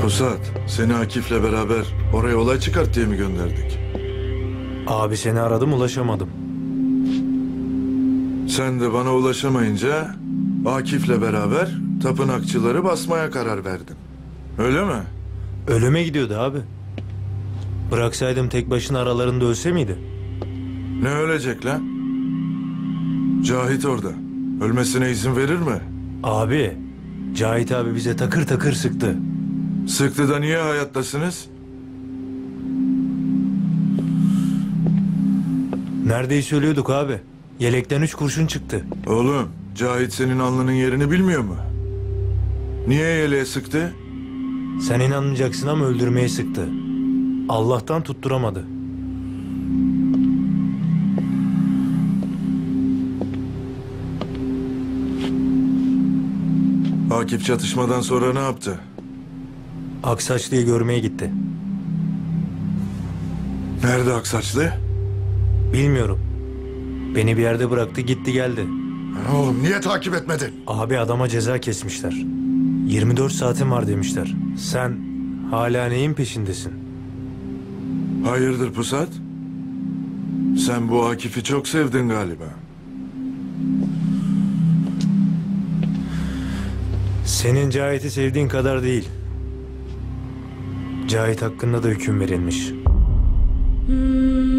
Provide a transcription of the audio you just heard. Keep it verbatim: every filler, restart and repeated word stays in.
Pusat, seni Akif'le beraber oraya olay çıkart diye mi gönderdik? Abi seni aradım ulaşamadım. Sen de bana ulaşamayınca Akif'le beraber tapınakçıları basmaya karar verdin. Öyle mi? Ölüme gidiyordu abi. Bıraksaydım tek başına aralarında ölse miydi? Ne ölecek lan? Cahit orada. Ölmesine izin verir mi? Abi, Cahit abi bize takır takır sıktı. Sıktı da niye hayattasınız? Neredeyse ölüyorduk abi. Yelekten üç kurşun çıktı. Oğlum, Cahit senin alnının yerini bilmiyor mu? Niye yeleğe sıktı? Sen inanmayacaksın ama öldürmeye sıktı. Allah'tan tutturamadı. Akif çatışmadan sonra ne yaptı? Aksaçlı'yı görmeye gitti. Nerede Aksaçlı? Bilmiyorum. Beni bir yerde bıraktı gitti geldi. Oğlum niye takip etmedin? Abi adama ceza kesmişler. yirmi dört saatin var demişler. Sen hala neyin peşindesin? Hayırdır Pusat? Sen bu Akif'i çok sevdin galiba. Senin Cahit'i sevdiğin kadar değil. Cahit hakkında da hüküm verilmiş.